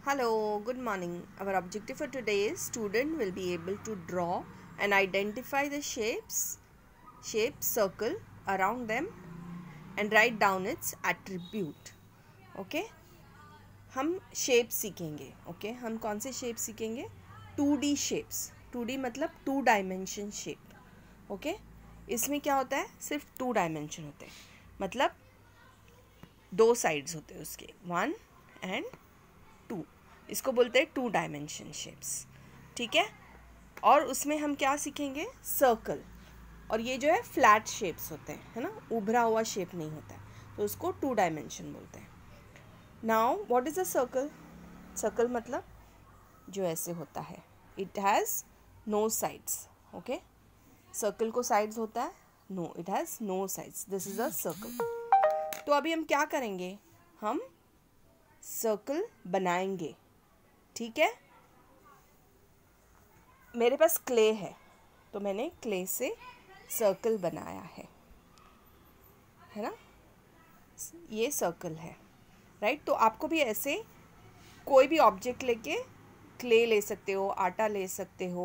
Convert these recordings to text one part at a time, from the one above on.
Hello, good morning. Our objective for today is student will be able to draw and identify the shapes circle around them and write down its attribute. Okay? हम shape सीखेंगे. Okay? हम कौन से shape सीखेंगे? 2D shapes. 2D मतलब 2 dimension shape. Okay? इसमें क्या होता है? सिर्फ 2 डायमेंशन होते हैं. मतलब 2 साइड्स होते हैं उसके, 1 एंड 2. इसको बोलते हैं 2 डायमेंशन शेप्स. ठीक है. और उसमें हम क्या सीखेंगे? सर्कल. और ये जो है फ्लैट शेप्स होते हैं, है ना, उभरा हुआ शेप नहीं होता है, तो उसको 2 डायमेंशन बोलते हैं. Now what is a circle? Circle मतलब जो ऐसे होता है. It has no sides. Okay. Circle को साइड्स होता है? No, it has no sides. This is a circle. तो अभी हम क्या करेंगे? हम सर्कल बनाएंगे. ठीक है. मेरे पास क्ले है, तो मैंने क्ले से सर्कल बनाया है ना. ये सर्कल है, राइट. तो आपको भी ऐसे कोई भी ऑब्जेक्ट लेके, क्ले ले सकते हो, आटा ले सकते हो,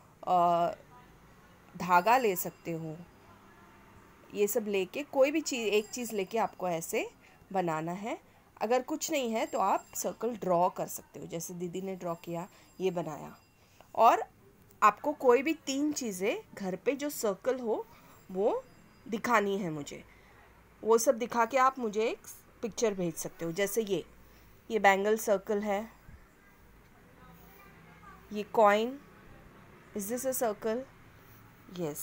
धागा ले सकते हो, ये सब लेके कोई भी चीज़, एक चीज़ लेके आपको ऐसे बनाना है. अगर कुछ नहीं है तो आप सर्कल ड्रॉ कर सकते हो, जैसे दीदी ने ड्रॉ किया, ये बनाया. और आपको कोई भी 3 चीज़ें घर पे जो सर्कल हो वो दिखानी है मुझे. वो सब दिखा के आप मुझे एक पिक्चर भेज सकते हो. जैसे ये बैंगल सर्कल है, ये coin, is this a circle? Yes.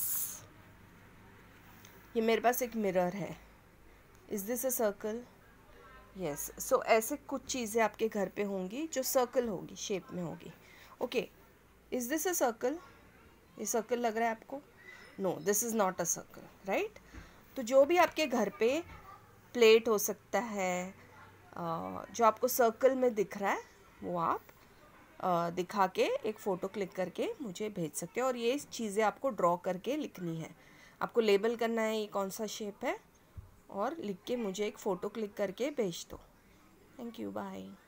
ये मेरे पास एक मिरर है, is this a circle? Yes. So ऐसे कुछ चीज़ें आपके घर पे होंगी जो सर्कल होगी, शेप में होगी. Okay. Is this a circle? ये सर्कल लग रहा है आपको? No, this is not a circle, right. तो जो भी आपके घर पे प्लेट हो सकता है, जो आपको सर्कल में दिख रहा है, वो आप दिखा के एक फ़ोटो क्लिक करके मुझे भेज सकते हो. और ये चीज़ें आपको ड्रॉ करके लिखनी है. आपको लेबल करना है ये कौन सा शेप है, और लिख के मुझे एक फ़ोटो क्लिक करके भेज दो. Thank you. बाय.